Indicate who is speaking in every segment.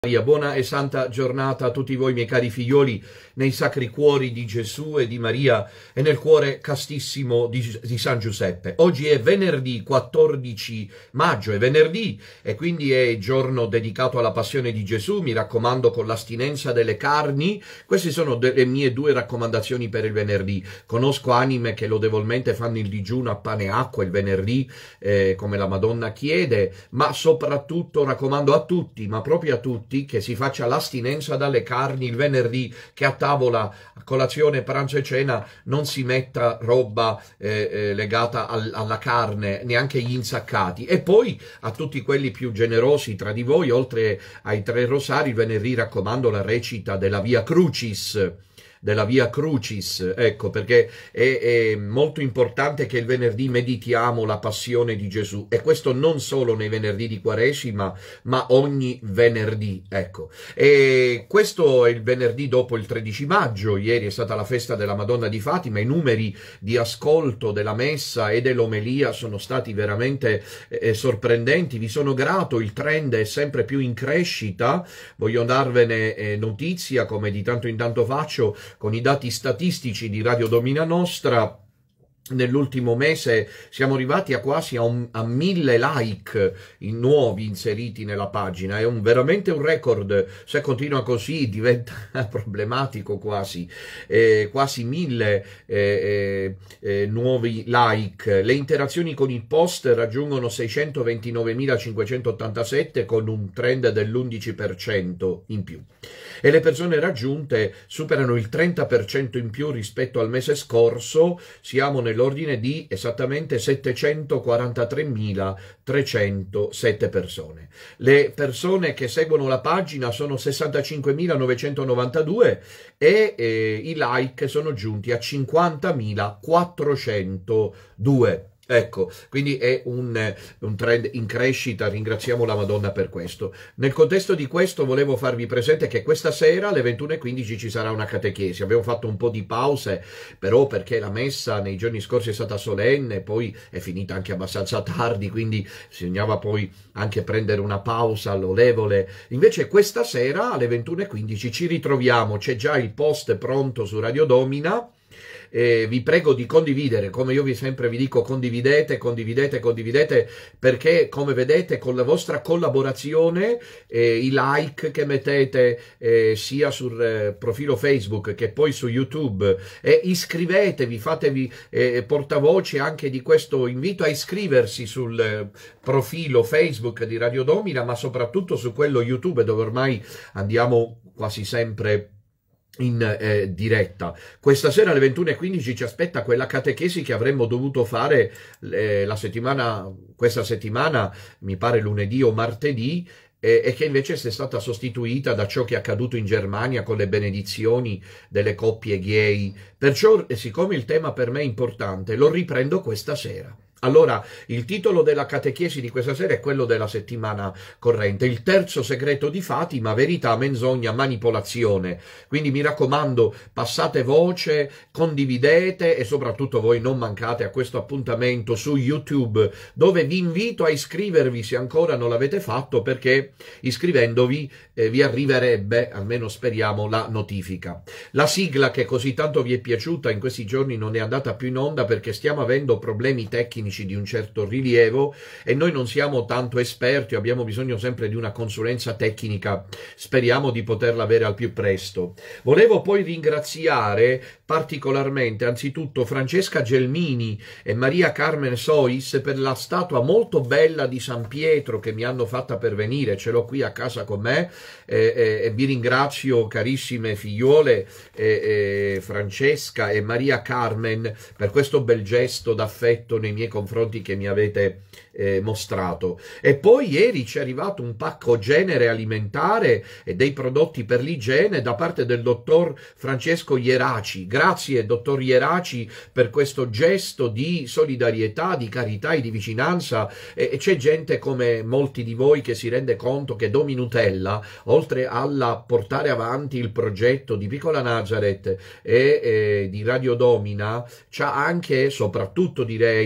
Speaker 1: Buona e santa giornata a tutti voi miei cari figlioli nei sacri cuori di Gesù e di Maria e nel cuore castissimo di San Giuseppe. Oggi è venerdì 14 maggio, è venerdì e quindi è giorno dedicato alla passione di Gesù. Mi raccomando, con l'astinenza delle carni. Queste sono le mie due raccomandazioni per il venerdì. Conosco anime che lodevolmente fanno il digiuno a pane e acqua il venerdì, come la Madonna chiede, ma soprattutto raccomando a tutti, ma proprio a tutti, che si faccia l'astinenza dalle carni il venerdì, che a tavola, a colazione, pranzo e cena non si metta roba legata alla carne, neanche gli insaccati. E poi a tutti quelli più generosi tra di voi, oltre ai 3 rosari, il venerdì raccomando la recita della Via Crucis, ecco, perché è molto importante che il venerdì meditiamo la passione di Gesù, e questo non solo nei venerdì di Quaresima, ma ogni venerdì, ecco. E questo è il venerdì dopo il 13 maggio, ieri è stata la festa della Madonna di Fatima, i numeri di ascolto della messa e dell'omelia sono stati veramente sorprendenti, vi sono grato, il trend è sempre più in crescita, voglio darvene notizia, come di tanto in tanto faccio, con i dati statistici di Radio Domina Nostra. Nell'ultimo mese siamo arrivati a quasi a 1000 like nuovi inseriti nella pagina, è veramente un record. Se continua così diventa problematico, quasi 1000 nuovi like. Le interazioni con il post raggiungono 629.587 con un trend dell'11% in più, e le persone raggiunte superano il 30% in più rispetto al mese scorso. Siamo nell'ordine di esattamente 743.307 persone. Le persone che seguono la pagina sono 65.992 e i like sono giunti a 50.402. Ecco, quindi è un trend in crescita, ringraziamo la Madonna per questo. Nel contesto di questo volevo farvi presente che questa sera alle 21:15 ci sarà una catechesi. Abbiamo fatto un po' di pause, però perché la messa nei giorni scorsi è stata solenne, poi è finita anche abbastanza tardi, quindi bisognava poi anche prendere una pausa lodevole. Invece questa sera alle 21:15 ci ritroviamo, c'è già il post pronto su Radio Domina. Vi prego di condividere, come io sempre vi dico, condividete, perché come vedete con la vostra collaborazione, i like che mettete sia sul profilo Facebook che poi su YouTube, iscrivetevi, fatevi portavoce anche di questo invito a iscriversi sul profilo Facebook di Radio Domina, ma soprattutto su quello YouTube, dove ormai andiamo quasi sempre in diretta. Questa sera alle 21:15 ci aspetta quella catechesi che avremmo dovuto fare questa settimana, mi pare lunedì o martedì, e che invece è stata sostituita da ciò che è accaduto in Germania con le benedizioni delle coppie gay. Perciò, siccome il tema per me è importante, lo riprendo questa sera. Allora, il titolo della catechesi di questa sera è quello della settimana corrente: il terzo segreto di Fatima, verità, menzogna, manipolazione. Quindi mi raccomando, passate voce, condividete e soprattutto voi non mancate a questo appuntamento su YouTube, dove vi invito a iscrivervi se ancora non l'avete fatto, perché iscrivendovi vi arriverebbe, almeno speriamo, la notifica. La sigla che così tanto vi è piaciuta in questi giorni non è andata più in onda perché stiamo avendo problemi tecnici di un certo rilievo e noi non siamo tanto esperti, abbiamo bisogno sempre di una consulenza tecnica, speriamo di poterla avere al più presto. Volevo poi ringraziare particolarmente anzitutto Francesca Gelmini e Maria Carmen Sois per la statua molto bella di San Pietro che mi hanno fatta pervenire, ce l'ho qui a casa con me, e vi ringrazio, carissime figliuole Francesca e Maria Carmen, per questo bel gesto d'affetto nei miei confronti che mi avete mostrato. E poi ieri ci è arrivato un pacco genere alimentare e dei prodotti per l'igiene da parte del dottor Francesco Ieraci. Grazie dottor Ieraci per questo gesto di solidarietà, di carità e di vicinanza, e c'è gente come molti di voi che si rende conto che Dominutella, oltre alla portare avanti il progetto di Piccola Nazareth e di Radio Domina, c'ha anche, soprattutto direi, 15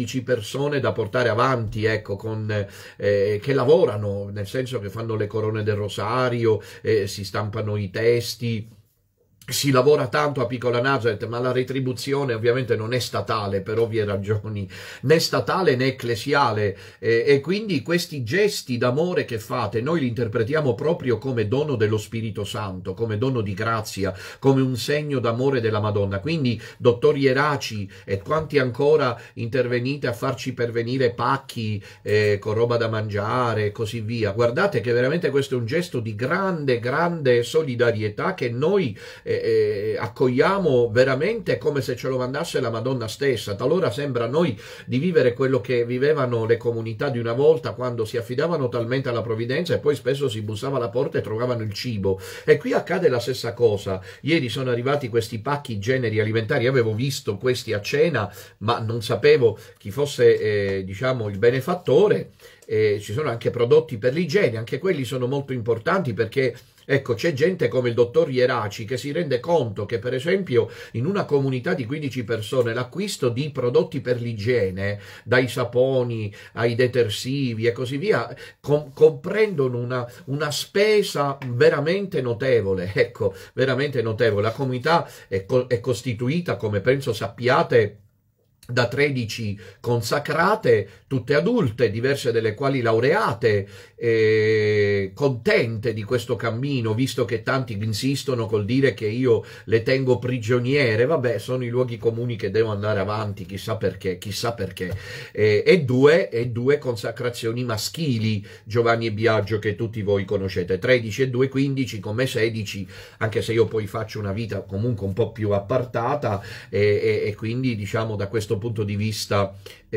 Speaker 1: 15 persone da portare avanti, ecco, che lavorano, nel senso che fanno le corone del rosario, si stampano i testi. Si lavora tanto a Piccola Nazareth, ma la retribuzione ovviamente non è statale per ovvie ragioni, né statale né ecclesiale, e quindi questi gesti d'amore che fate noi li interpretiamo proprio come dono dello Spirito Santo, come dono di grazia, come un segno d'amore della Madonna. Quindi, dottor Ieraci e quanti ancora intervenite a farci pervenire pacchi con roba da mangiare e così via, guardate che veramente questo è un gesto di grande, grande solidarietà che noi accogliamo veramente come se ce lo mandasse la Madonna stessa. Talora sembra a noi di vivere quello che vivevano le comunità di una volta, quando si affidavano talmente alla provvidenza e poi spesso si bussava alla porta e trovavano il cibo. E qui accade la stessa cosa. Ieri sono arrivati questi pacchi generi alimentari, io avevo visto questi a cena, ma non sapevo chi fosse diciamo il benefattore. Ci sono anche prodotti per l'igiene, anche quelli sono molto importanti, perché ecco, c'è gente come il dottor Ieraci che si rende conto che, per esempio, in una comunità di 15 persone l'acquisto di prodotti per l'igiene, dai saponi ai detersivi e così via, comprendono una spesa veramente notevole, ecco, veramente notevole. La comunità è costituita, come penso sappiate, da 13 consacrate, tutte adulte, diverse delle quali laureate, contente di questo cammino, visto che tanti insistono col dire che io le tengo prigioniere. Vabbè, sono i luoghi comuni che devono andare avanti, chissà perché, chissà perché. E due consacrazioni maschili, Giovanni e Biagio, che tutti voi conoscete, 13 e 2, 15, con me 16, anche se io poi faccio una vita comunque un po' più appartata, e quindi, diciamo, da questo punto di vista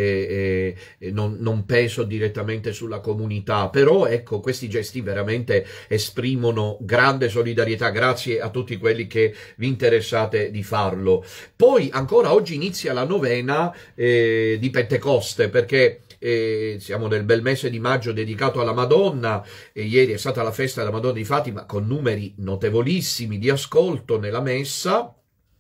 Speaker 1: non peso direttamente sulla comunità, però ecco, questi gesti veramente esprimono grande solidarietà. Grazie a tutti quelli che vi interessate di farlo. Poi ancora oggi inizia la novena di Pentecoste, perché siamo nel bel mese di maggio dedicato alla Madonna, e ieri è stata la festa della Madonna di Fatima con numeri notevolissimi di ascolto nella messa.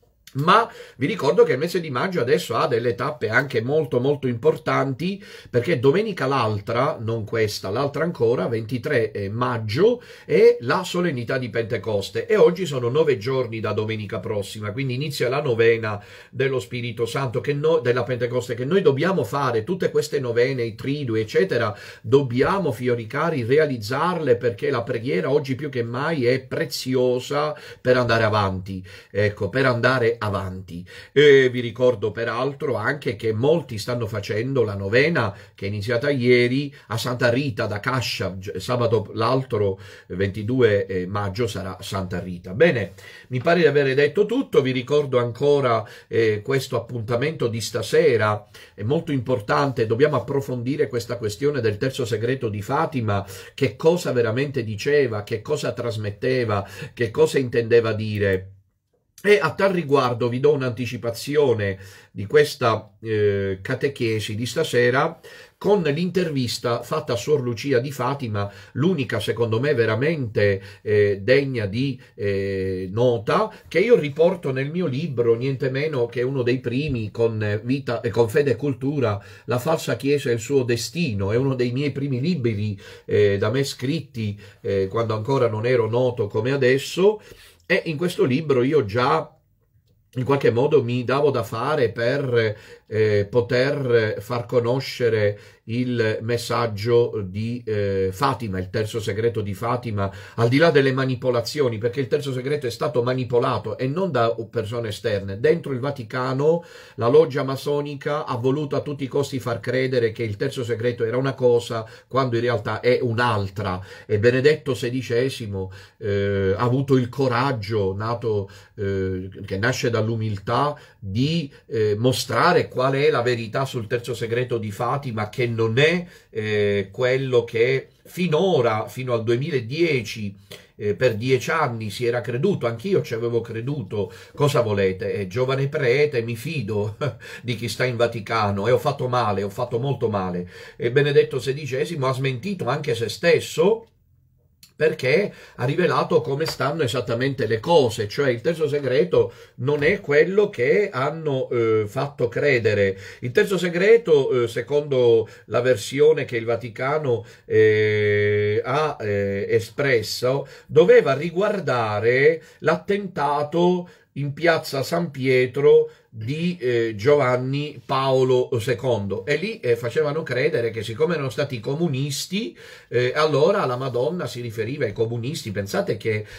Speaker 1: Ma vi ricordo che il mese di maggio adesso ha delle tappe anche molto molto importanti, perché domenica l'altra, non questa, l'altra ancora, 23 maggio, è la solennità di Pentecoste, e oggi sono 9 giorni da domenica prossima, quindi inizia la novena dello Spirito Santo, della Pentecoste, che noi dobbiamo fare. Tutte queste novene, i tridui eccetera, dobbiamo, fiori cari, realizzarle, perché la preghiera oggi più che mai è preziosa per andare avanti, ecco, per andare avanti. E vi ricordo peraltro anche che molti stanno facendo la novena, che è iniziata ieri, a Santa Rita da Cascia. Sabato l'altro 22 maggio sarà Santa Rita. Bene, mi pare di aver detto tutto. Vi ricordo ancora questo appuntamento di stasera, è molto importante. Dobbiamo approfondire questa questione del terzo segreto di Fatima, che cosa veramente diceva, che cosa trasmetteva, che cosa intendeva dire. E a tal riguardo vi do un'anticipazione di questa catechesi di stasera, con l'intervista fatta a Suor Lucia di Fatima, l'unica secondo me veramente degna di nota, che io riporto nel mio libro, niente meno che uno dei primi, con Fede e Cultura, La falsa Chiesa e il suo destino. È uno dei miei primi libri da me scritti quando ancora non ero noto come adesso. E in questo libro io già in qualche modo mi davo da fare per poter far conoscere il messaggio di Fatima, il terzo segreto di Fatima, al di là delle manipolazioni, perché il terzo segreto è stato manipolato, e non da persone esterne. Dentro il Vaticano la loggia massonica ha voluto a tutti i costi far credere che il terzo segreto era una cosa, quando in realtà è un'altra. E Benedetto XVI ha avuto il coraggio, che nasce dall'umiltà, di mostrare qual è la verità sul terzo segreto di Fatima, che non è quello che finora, fino al 2010, per 10 anni si era creduto. Anch'io ci avevo creduto. Cosa volete? Giovane prete, mi fido di chi sta in Vaticano, e ho fatto male, ho fatto molto male. E Benedetto XVI ha smentito anche se stesso, perché ha rivelato come stanno esattamente le cose, cioè il terzo segreto non è quello che hanno fatto credere. Il terzo segreto, secondo la versione che il Vaticano ha espresso, doveva riguardare l'attentato in piazza San Pietro di Giovanni Paolo II, e lì facevano credere che siccome erano stati comunisti, allora la Madonna si riferiva ai comunisti. Pensate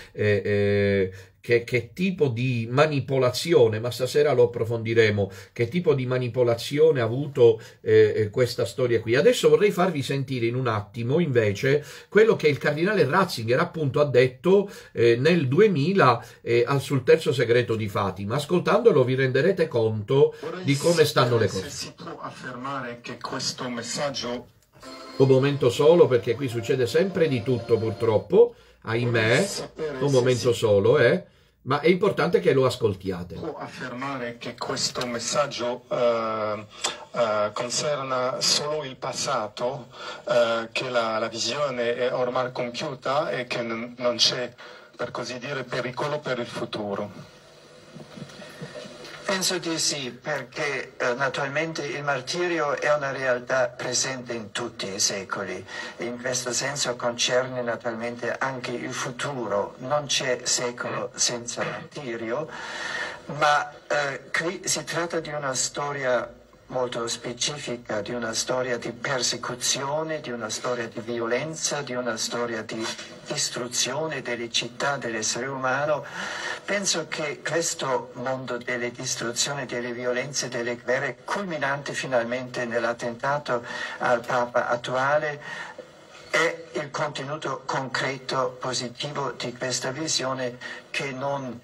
Speaker 1: che tipo di manipolazione, ma stasera lo approfondiremo, che tipo di manipolazione ha avuto questa storia qui. Adesso vorrei farvi sentire in un attimo invece quello che il cardinale Ratzinger appunto ha detto nel 2000 sul terzo segreto di Fatima. Ascoltandolo vi renderete conto di come stanno le cose.
Speaker 2: Si può affermare che questo messaggio...
Speaker 1: Un momento solo, perché qui succede sempre di tutto purtroppo, ahimè, un momento solo, ma è importante che lo ascoltiate.
Speaker 2: Può affermare che questo messaggio concerna solo il passato, che la visione è ormai compiuta e che non c'è, per così dire, pericolo per il futuro?
Speaker 3: Penso di sì, perché naturalmente il martirio è una realtà presente in tutti i secoli. In questo senso concerne naturalmente anche il futuro. Non c'è secolo senza martirio, ma qui si tratta di una storia molto specifica, di una storia di persecuzione, di una storia di violenza, di una storia di distruzione delle città, dell'essere umano. Penso che questo mondo delle distruzioni, delle violenze, delle guerre, culminante finalmente nell'attentato al Papa attuale, è il contenuto concreto, positivo di questa visione che non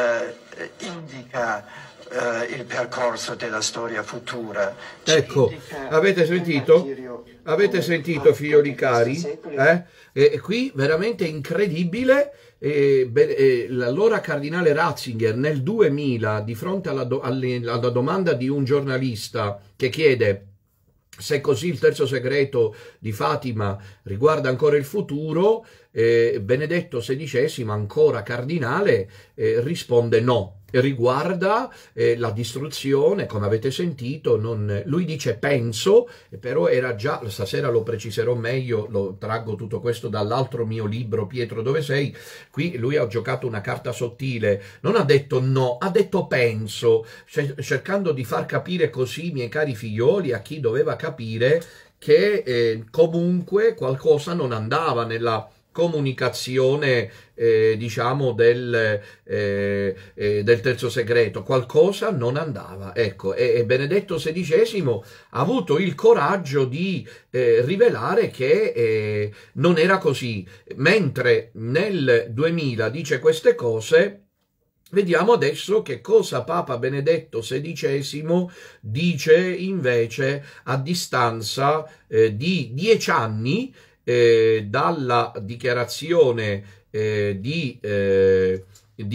Speaker 3: indica il percorso della storia futura.
Speaker 1: Ecco, avete sentito? Avete sentito, figlioli cari? E qui veramente incredibile. L'allora cardinale Ratzinger nel 2000, di fronte alla domanda di un giornalista che chiede se così il terzo segreto di Fatima riguarda ancora il futuro, Benedetto XVI, ancora cardinale, risponde no. Riguarda la distruzione, come avete sentito, lui dice penso, però era già, stasera lo preciserò meglio, lo traggo tutto questo dall'altro mio libro, Pietro dove sei. Qui lui ha giocato una carta sottile, non ha detto no, ha detto penso, cercando di far capire così, miei cari figlioli, a chi doveva capire che comunque qualcosa non andava nella comunicazione diciamo del terzo segreto, qualcosa non andava, ecco, e Benedetto XVI ha avuto il coraggio di rivelare che non era così. Mentre nel 2000 dice queste cose, vediamo adesso che cosa Papa Benedetto XVI dice invece a distanza di 10 anni dalla dichiarazione del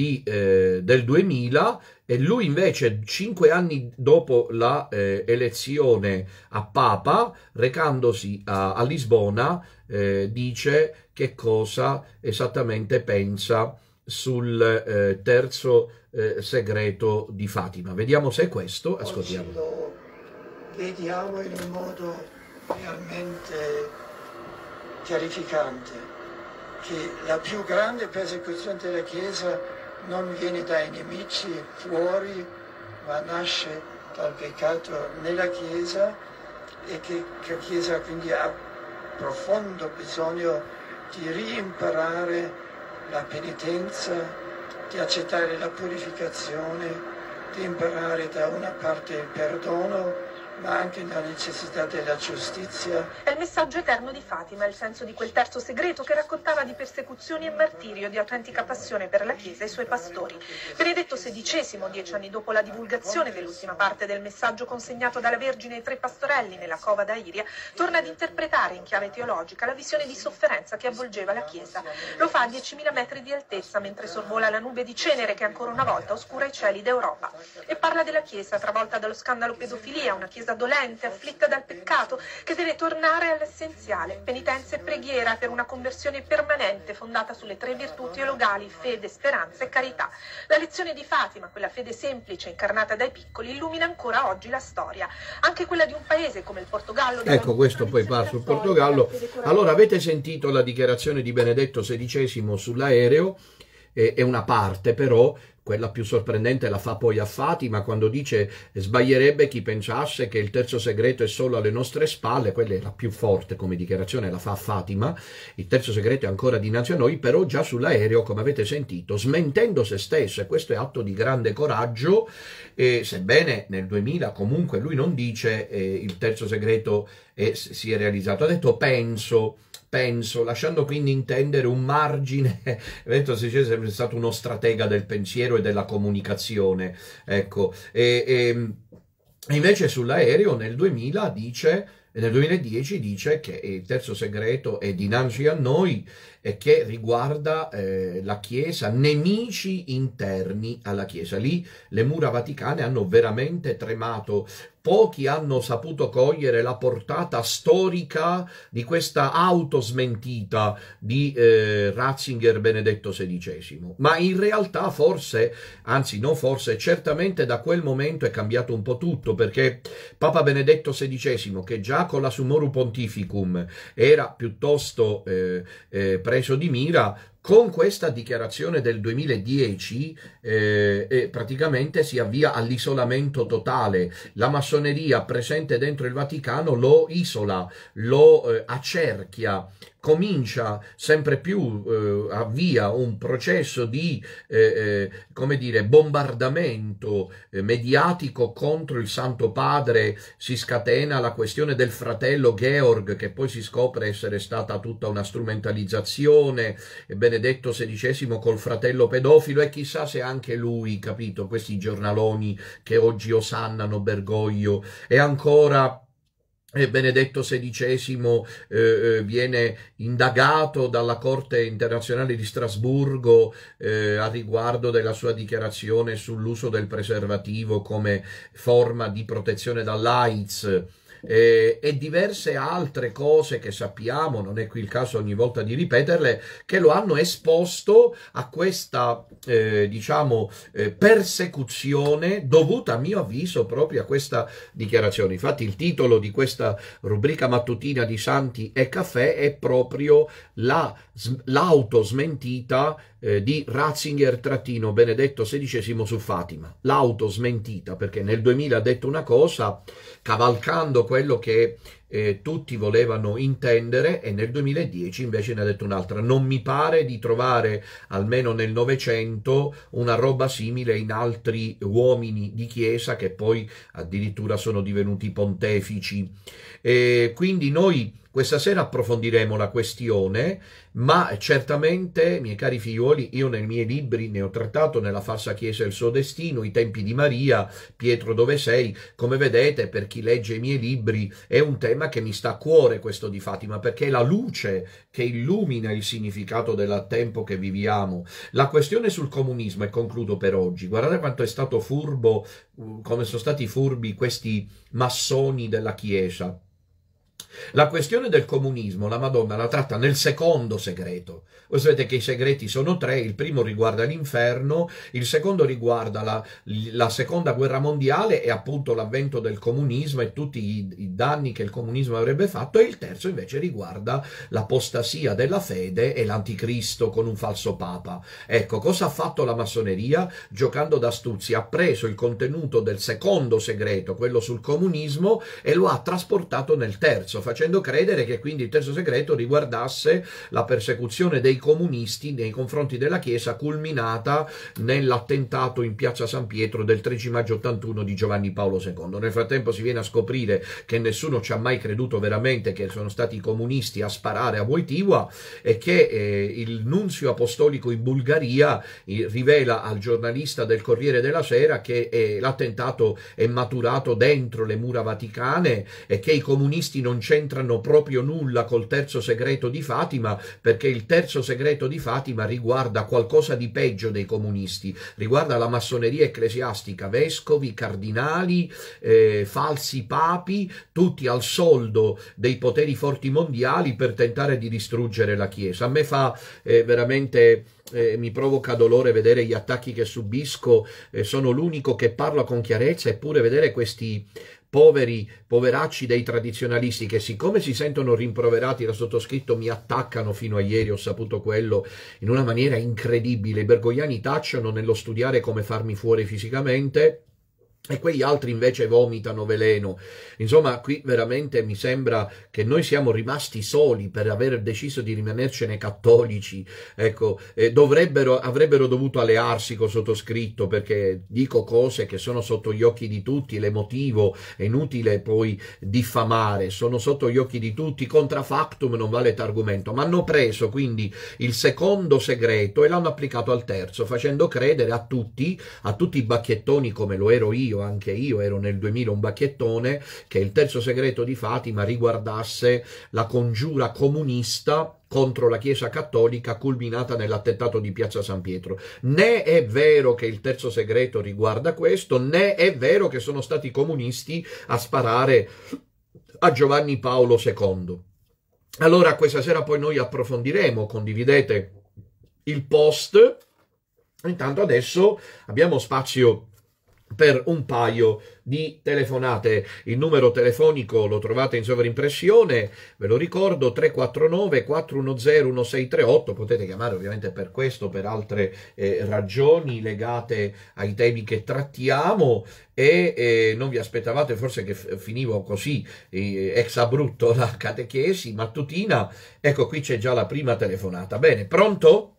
Speaker 1: 2000, e lui invece 5 anni dopo la elezione a Papa, recandosi a Lisbona, dice che cosa esattamente pensa sul terzo segreto di Fatima. Vediamo se è questo, ascoltiamo.
Speaker 3: Lo vediamo in un modo realmente chiarificante, che la più grande persecuzione della Chiesa non viene dai nemici fuori, ma nasce dal peccato nella Chiesa, e che la Chiesa quindi ha profondo bisogno di reimparare la penitenza, di accettare la purificazione, di imparare da una parte il perdono, ma anche la necessità della giustizia.
Speaker 4: È il messaggio eterno di Fatima, il senso di quel terzo segreto che raccontava di persecuzioni e martirio, di autentica passione per la Chiesa e i suoi pastori. Benedetto XVI, 10 anni dopo la divulgazione dell'ultima parte del messaggio consegnato dalla Vergine ai 3 pastorelli nella cova d'Airia, torna ad interpretare in chiave teologica la visione di sofferenza che avvolgeva la Chiesa. Lo fa a 10.000 metri di altezza, mentre sorvola la nube di cenere che ancora una volta oscura i cieli d'Europa. E parla della Chiesa, travolta dallo scandalo pedofilia, una Chiesa Chiesa dolente, afflitta dal peccato, che deve tornare all'essenziale, penitenza e preghiera per una conversione permanente fondata sulle 3 virtù teologali, fede, speranza e carità. La lezione di Fatima, quella fede semplice incarnata dai piccoli, illumina ancora oggi la storia, anche quella di un paese come il Portogallo.
Speaker 1: Ecco, questo poi va sul Portogallo. Allora, avete sentito la dichiarazione di Benedetto XVI sull'aereo, è una parte però, quella più sorprendente la fa poi a Fatima, quando dice sbaglierebbe chi pensasse che il terzo segreto è solo alle nostre spalle. Quella è la più forte come dichiarazione, la fa a Fatima, il terzo segreto è ancora dinanzi a noi, però già sull'aereo, come avete sentito, smentendo se stesso, e questo è atto di grande coraggio, sebbene nel 2000 comunque lui non dice il terzo segreto si è realizzato, ha detto penso, lasciando quindi intendere un margine. Benedetto XVI è sempre stato uno stratega del pensiero e della comunicazione, ecco, e invece sull'aereo nel 2010 dice che il terzo segreto è dinanzi a noi e che riguarda la Chiesa, nemici interni alla Chiesa. Lì le mura vaticane hanno veramente tremato. Pochi hanno saputo cogliere la portata storica di questa autosmentita di Ratzinger Benedetto XVI, ma in realtà forse, anzi non forse, certamente da quel momento è cambiato un po' tutto, perché Papa Benedetto XVI, che già con la Summorum Pontificum era piuttosto preso di mira, con questa dichiarazione del 2010 praticamente si avvia all'isolamento totale. La massoneria presente dentro il Vaticano lo isola, lo accerchia, comincia sempre più, avvia un processo di come dire, bombardamento mediatico contro il Santo Padre. Si scatena la questione del fratello Georg, che poi si scopre essere stata tutta una strumentalizzazione, Benedetto XVI col fratello pedofilo, e chissà se anche lui, capito, questi giornaloni che oggi osannano Bergoglio, e ancora Benedetto XVI viene indagato dalla Corte internazionale di Strasburgo a riguardo della sua dichiarazione sull'uso del preservativo come forma di protezione dall'AIDS. E diverse altre cose che sappiamo, non è qui il caso ogni volta di ripeterle, che lo hanno esposto a questa diciamo persecuzione dovuta, a mio avviso, proprio a questa dichiarazione. Infatti il titolo di questa rubrica mattutina di Santi e Caffè è proprio l'autosmentita di Ratzinger Benedetto XVI su Fatima, l'autosmentita, perché nel 2000 ha detto una cosa cavalcando quello che tutti volevano intendere, e nel 2010 invece ne ha detto un'altra. Non mi pare di trovare, almeno nel Novecento, una roba simile in altri uomini di Chiesa che poi addirittura sono divenuti pontefici. Quindi noi questa sera approfondiremo la questione, ma certamente, miei cari figliuoli, io nei miei libri ne ho trattato, nella falsa Chiesa e il suo destino, i tempi di Maria, Pietro dove sei. Come vedete, per chi legge i miei libri, è un tema che mi sta a cuore, questo di Fatima, perché è la luce che illumina il significato del tempo che viviamo. La questione sul comunismo, e concludo per oggi, guardate quanto è stato furbo, come sono stati furbi questi massoni della Chiesa. La questione del comunismo la Madonna la tratta nel secondo segreto. Voi sapete che i segreti sono 3, il primo riguarda l'inferno, il secondo riguarda la seconda guerra mondiale e appunto l'avvento del comunismo e tutti i danni che il comunismo avrebbe fatto, e il terzo invece riguarda l'apostasia della fede e l'anticristo con un falso papa. Ecco, cosa ha fatto la massoneria? Giocando d'astuzia, ha preso il contenuto del secondo segreto, quello sul comunismo, e lo ha trasportato nel terzo, facendo credere che quindi il terzo segreto riguardasse la persecuzione dei comunisti nei confronti della Chiesa, culminata nell'attentato in piazza San Pietro del 13 maggio 81 di Giovanni Paolo II. Nel frattempo si viene a scoprire che nessuno ci ha mai creduto veramente che sono stati i comunisti a sparare a Wojtyła, e che il nunzio apostolico in Bulgaria rivela al giornalista del Corriere della Sera che l'attentato è maturato dentro le mura vaticane e che i comunisti non c'entrano c'entrano proprio nulla col terzo segreto di Fatima, perché il terzo segreto di Fatima riguarda qualcosa di peggio dei comunisti, riguarda la massoneria ecclesiastica, vescovi, cardinali, falsi papi, tutti al soldo dei poteri forti mondiali per tentare di distruggere la Chiesa. A me fa veramente... mi provoca dolore vedere gli attacchi che subisco, sono l'unico che parla con chiarezza, eppure vedere questi poveracci dei tradizionalisti che, siccome si sentono rimproverati da sottoscritto, mi attaccano. Fino a ieri ho saputo quello in una maniera incredibile. I bergogliani tacciono nello studiare come farmi fuori fisicamente, e quegli altri invece vomitano veleno. Insomma, qui veramente mi sembra che noi siamo rimasti soli per aver deciso di rimanercene cattolici. Ecco, avrebbero dovuto allearsi con sottoscritto, perché dico cose che sono sotto gli occhi di tutti, le motivo, è inutile poi diffamare, sono sotto gli occhi di tutti, contra factum non vale t'argumento, ma hanno preso quindi il secondo segreto e l'hanno applicato al terzo, facendo credere a tutti i bacchettoni, come lo ero io, anche io ero nel 2000 un bacchettone, che il terzo segreto di Fatima riguardasse la congiura comunista contro la Chiesa cattolica culminata nell'attentato di Piazza San Pietro. Né è vero che il terzo segreto riguarda questo, né è vero che sono stati i comunisti a sparare a Giovanni Paolo II. Allora questa sera poi noi approfondiremo, condividete il post. Intanto adesso abbiamo spazio per un paio di telefonate. Il numero telefonico lo trovate in sovraimpressione, ve lo ricordo, 349 410 1638, potete chiamare ovviamente per questo, per altre ragioni legate ai temi che trattiamo, e non vi aspettavate forse che finivo così ex abrupto la catechesi mattutina. Ecco, qui c'è già la prima telefonata. Bene, pronto?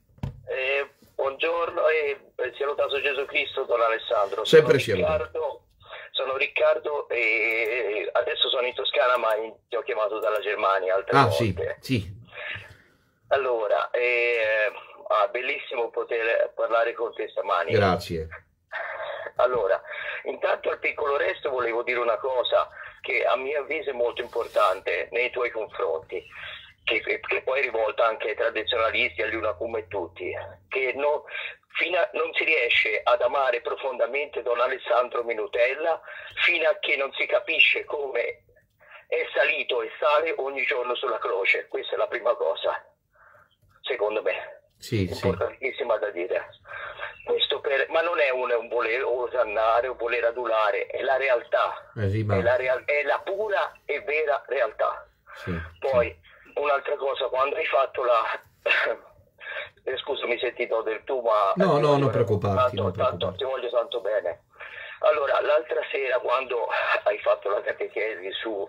Speaker 5: Buongiorno e sia lodato Gesù Cristo, Don Alessandro.
Speaker 1: Sempre sia lodato.
Speaker 5: Sono Riccardo e adesso sono in Toscana, ma ti ho chiamato dalla Germania altre volte.
Speaker 1: Sì.
Speaker 5: Allora, bellissimo poter parlare con te stamani.
Speaker 1: Grazie.
Speaker 5: Allora, intanto al piccolo resto volevo dire una cosa che a mio avviso è molto importante nei tuoi confronti, che poi è rivolta anche ai tradizionalisti, agli Unacum e tutti, che non si riesce ad amare profondamente Don Alessandro Minutella fino a che non si capisce come è salito e sale ogni giorno sulla croce. Questa è la prima cosa, secondo me, importantissima da dire. Questo ma non è un voler osannare o voler adulare, è la realtà, è la pura e vera realtà. Poi un'altra cosa, quando hai fatto scusa, mi sentito del tu, ma
Speaker 1: no, non preoccuparti,
Speaker 5: tanto ti voglio tanto bene. Allora, l'altra sera, quando hai fatto la catechesi su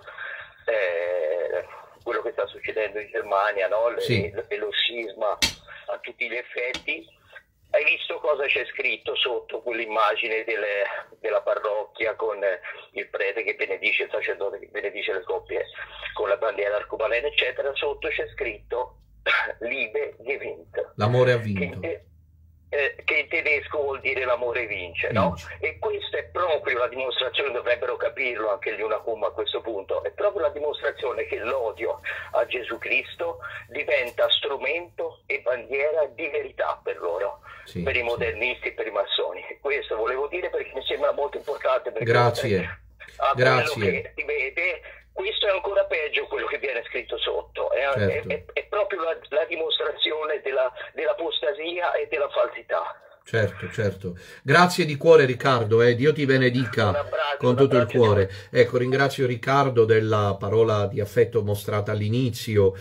Speaker 5: quello che sta succedendo in Germania, no? Lo scisma a tutti gli effetti, hai visto cosa c'è scritto sotto quell'immagine della parrocchia con il prete che benedice, il sacerdote che benedice le coppie con la bandiera arcobaleno, eccetera? Sotto c'è scritto Liebe gewinnt.
Speaker 1: L'amore ha vinto.
Speaker 5: Che in tedesco vuol dire l'amore vince, no? E questa è proprio la dimostrazione, dovrebbero capirlo anche gli Unacum a questo punto, è proprio la dimostrazione che l'odio a Gesù Cristo diventa strumento e bandiera di verità per loro, per i modernisti e per i massoni. Questo volevo dire perché mi sembra molto importante.
Speaker 1: Grazie.
Speaker 5: Quello che si vede, questo è ancora peggio quello che viene scritto sotto, è proprio la dimostrazione dell'apostasia e della falsità.
Speaker 1: Certo. Grazie di cuore Riccardo, Dio ti benedica con tutto il cuore. Ecco, ringrazio Riccardo della parola di affetto mostrata all'inizio,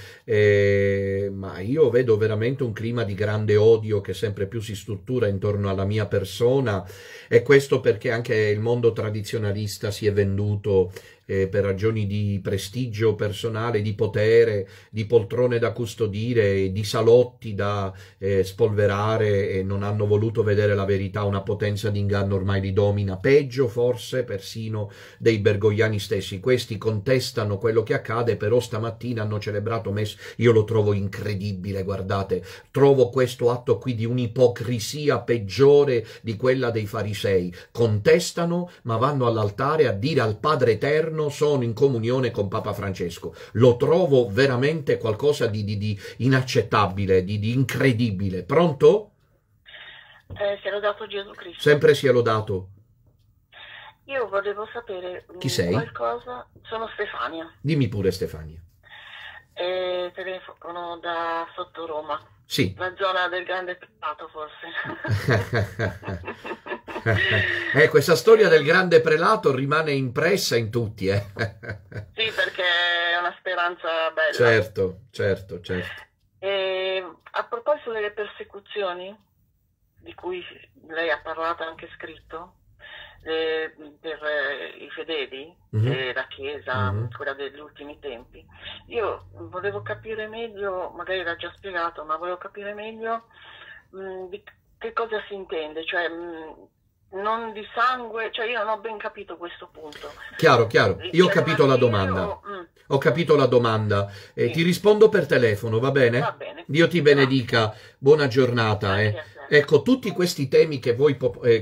Speaker 1: ma io vedo veramente un clima di grande odio che sempre più si struttura intorno alla mia persona, e questo perché anche il mondo tradizionalista si è venduto per ragioni di prestigio personale, di potere, di poltrone da custodire, di salotti da spolverare, e non hanno voluto vedere la verità. Una potenza di inganno ormai li domina, peggio forse persino dei bergogliani stessi. Questi contestano quello che accade, però stamattina hanno celebrato io lo trovo incredibile, guardate, trovo questo atto qui di un'ipocrisia peggiore di quella dei farisei. Contestano, ma vanno all'altare a dire al Padre Eterno giorno sono in comunione con Papa Francesco. Lo trovo veramente qualcosa di inaccettabile, di incredibile. Pronto?
Speaker 6: Sia lodato Gesù Cristo.
Speaker 1: Sempre sia lodato.
Speaker 6: Io volevo sapere
Speaker 1: Chi sei?
Speaker 6: qualcosa. Sono Stefania.
Speaker 1: Dimmi pure, Stefania.
Speaker 6: Telefono da sotto Roma.
Speaker 1: Sì.
Speaker 6: La zona del Grande Prelato, forse.
Speaker 1: Questa storia del Grande Prelato rimane impressa in tutti,
Speaker 6: Sì, perché è una speranza bella.
Speaker 1: Certo, certo, certo.
Speaker 6: A proposito delle persecuzioni, di cui lei ha parlato e anche scritto, per i fedeli e la Chiesa, quella degli ultimi tempi, io volevo capire meglio, magari l'ha già spiegato, ma volevo capire meglio di che cosa si intende, cioè non di sangue, cioè io non ho ben capito questo punto.
Speaker 1: Chiaro, chiaro, io ho capito la domanda. Ho capito la domanda.
Speaker 6: Sì.
Speaker 1: Ti rispondo per telefono, va bene?
Speaker 6: Va bene.
Speaker 1: Dio ti benedica, buona giornata. Ecco, tutti questi temi che voi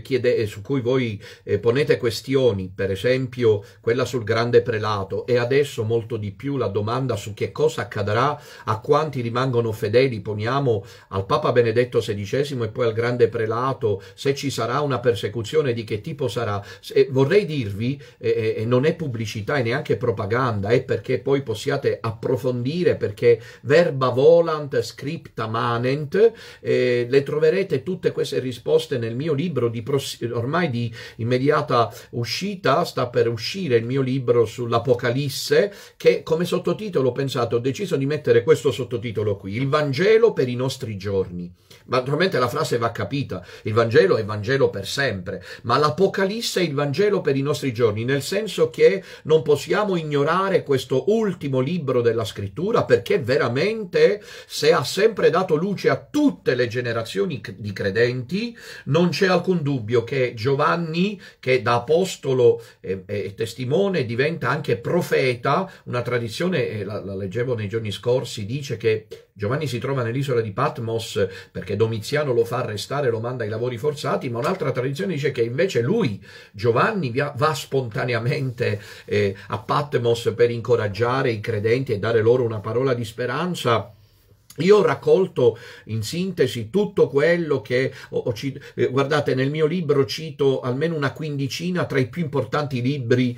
Speaker 1: su cui voi ponete questioni, per esempio quella sul Grande Prelato e adesso molto di più la domanda su che cosa accadrà a quanti rimangono fedeli, poniamo al Papa Benedetto XVI e poi al Grande Prelato, se ci sarà una persecuzione, di che tipo sarà. Vorrei dirvi, non è pubblicità e neanche propaganda, è perché poi possiate approfondire, perché verba volant scripta manent, le troverete tutte queste risposte nel mio libro ormai di immediata uscita. Sta per uscire il mio libro sull'Apocalisse, che come sottotitolo ho deciso di mettere questo sottotitolo qui: il Vangelo per i nostri giorni. Ma naturalmente la frase va capita: il Vangelo è Vangelo per sempre, ma l'Apocalisse è il Vangelo per i nostri giorni, nel senso che non possiamo ignorare questo ultimo libro della scrittura, perché veramente, se ha sempre dato luce a tutte le generazioni di credenti, non c'è alcun dubbio che Giovanni, che da apostolo e testimone diventa anche profeta, una tradizione, la leggevo nei giorni scorsi, dice che Giovanni si trova nell'isola di Patmos perché Domiziano lo fa arrestare, lo manda ai lavori forzati, ma un'altra tradizione dice che invece lui, Giovanni, va spontaneamente a Patmos per incoraggiare i credenti e dare loro una parola di speranza. Io ho raccolto in sintesi tutto quello che guardate, nel mio libro cito almeno una quindicina tra i più importanti libri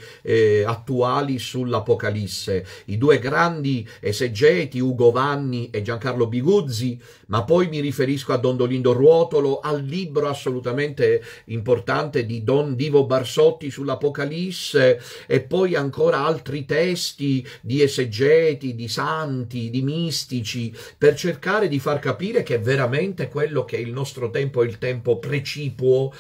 Speaker 1: attuali sull'Apocalisse, i due grandi esegeti Ugo Vanni e Giancarlo Biguzzi, ma poi mi riferisco a Dondolindo Ruotolo, al libro assolutamente importante di Don Divo Barsotti sull'Apocalisse, e poi ancora altri testi di esegeti, di santi, di mistici, per cercare di far capire che veramente quello che è il nostro tempo è il tempo precipuo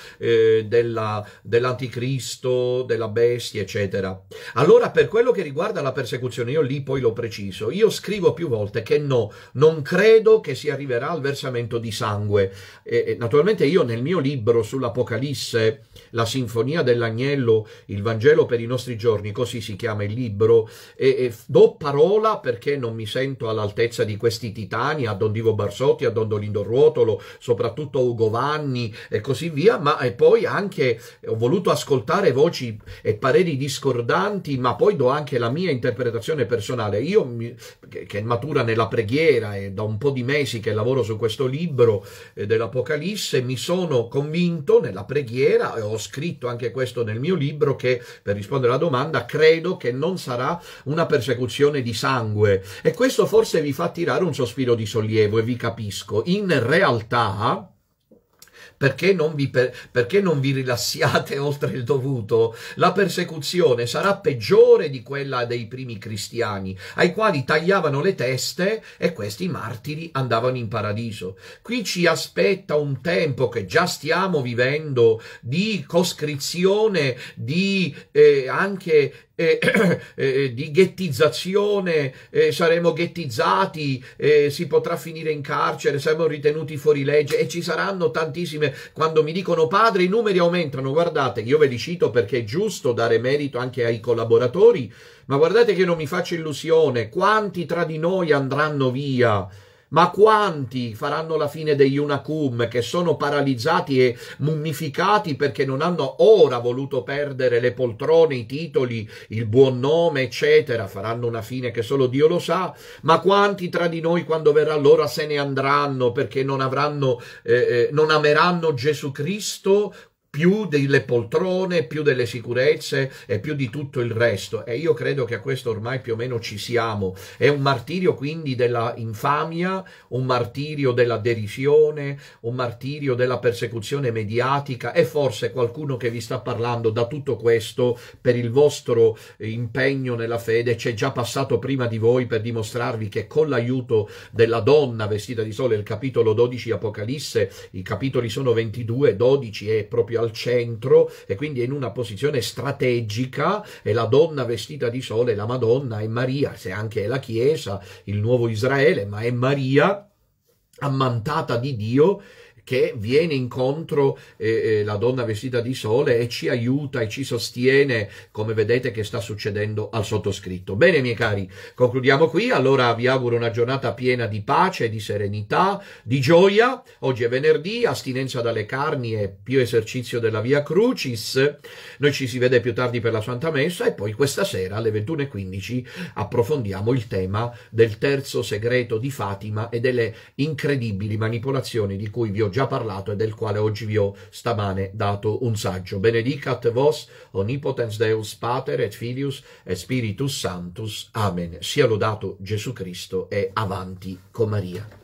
Speaker 1: dell'anticristo, della bestia, eccetera. Allora, per quello che riguarda la persecuzione, io lì poi lo preciso, io scrivo più volte che no, non credo che si arriverà al versamento di sangue. Naturalmente io nel mio libro sull'Apocalisse, La Sinfonia dell'Agnello, il Vangelo per i nostri giorni, così si chiama il libro, do parola, perché non mi sento all'altezza di questi titani, a Don Divo Barsotti, a Don Dolindo Ruotolo, soprattutto a Ugo Vanni e così via, ma poi anche ho voluto ascoltare voci e pareri discordanti, ma poi do anche la mia interpretazione personale. Io, che matura nella preghiera e da un po' di mesi che lavoro su questo libro dell'Apocalisse, mi sono convinto nella preghiera, e ho scritto anche questo nel mio libro, che, per rispondere alla domanda, credo che non sarà una persecuzione di sangue, e questo forse vi fa tirare un sospiro di sollievo, e vi capisco. In realtà, perché non vi rilassiate oltre il dovuto, la persecuzione sarà peggiore di quella dei primi cristiani, ai quali tagliavano le teste e questi martiri andavano in paradiso. Qui ci aspetta un tempo, che già stiamo vivendo, di coscrizione, di anche di ghettizzazione, saremo ghettizzati, si potrà finire in carcere, saremo ritenuti fuori legge, e ci saranno tantissime. Quando mi dicono padre i numeri aumentano, guardate, io ve li cito perché è giusto dare merito anche ai collaboratori, ma guardate che non mi faccio illusione, quanti tra di noi andranno via? Ma quanti faranno la fine degli Unacum, che sono paralizzati e mummificati perché non hanno ora voluto perdere le poltrone, i titoli, il buon nome, eccetera, faranno una fine che solo Dio lo sa. Ma quanti tra di noi, quando verrà l'ora, se ne andranno perché non ameranno Gesù Cristo più delle poltrone, più delle sicurezze e più di tutto il resto. E io credo che a questo ormai più o meno ci siamo. È un martirio quindi della infamia, un martirio della derisione, un martirio della persecuzione mediatica, e forse qualcuno che vi sta parlando da tutto questo per il vostro impegno nella fede c'è già passato prima di voi per dimostrarvi che con l'aiuto della donna vestita di sole, il capitolo 12 Apocalisse, i capitoli sono 22, 12 è proprio al centro e quindi è in una posizione strategica, e la donna vestita di sole, la Madonna, è Maria, se anche è la Chiesa, il nuovo Israele, ma è Maria ammantata di Dio, che viene incontro la donna vestita di sole e ci aiuta e ci sostiene, come vedete che sta succedendo al sottoscritto. Bene, miei cari, concludiamo qui. Allora vi auguro una giornata piena di pace, di serenità, di gioia. Oggi è venerdì, astinenza dalle carni e più esercizio della Via Crucis. Noi ci si vede più tardi per la Santa Messa e poi questa sera alle 21:15 approfondiamo il tema del terzo segreto di Fatima e delle incredibili manipolazioni di cui vi ho già parlato e del quale oggi vi ho stamane dato un saggio. Benedicat vos omnipotens Deus Pater et Filius et Spiritus Sanctus. Amen. Sia lodato Gesù Cristo e avanti con Maria.